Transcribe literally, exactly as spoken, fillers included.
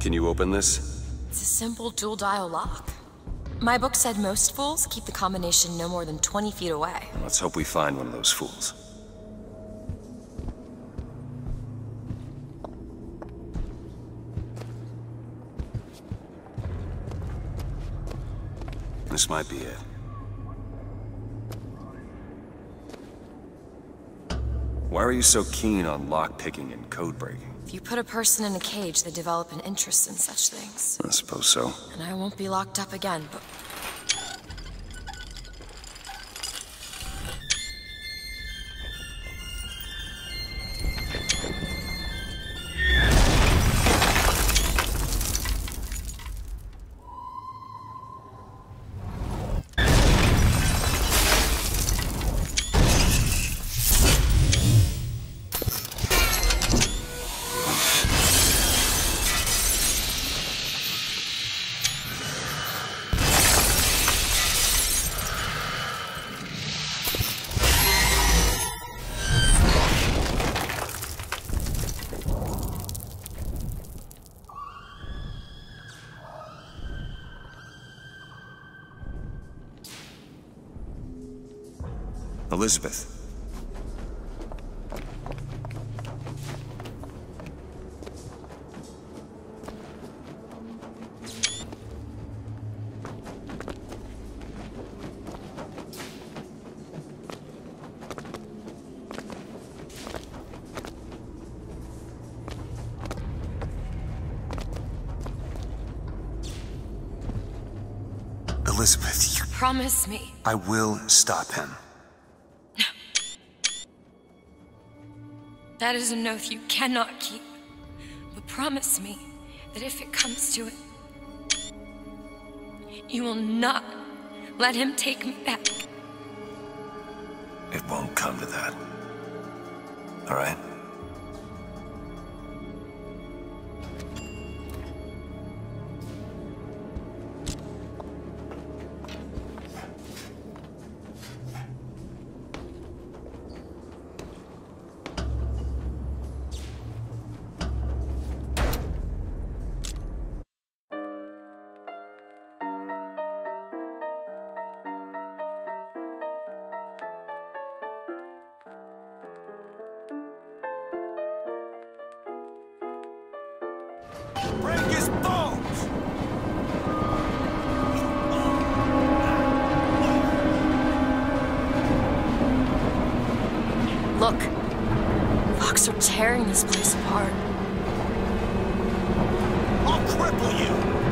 Can you open this? It's a simple dual-dial lock. My book said most fools keep the combination no more than twenty feet away. Let's hope we find one of those fools. This might be it. Why are you so keen on lockpicking and code breaking? If you put a person in a cage, they develop an interest in such things. I suppose so. And I won't be locked up again, but... Elizabeth. Elizabeth, you... Promise me. I will stop him. That is an oath you cannot keep. But promise me that if it comes to it, you will not let him take me back. It won't come to that. All right? Break his bones! Look. Fox are tearing this place apart. I'll cripple you!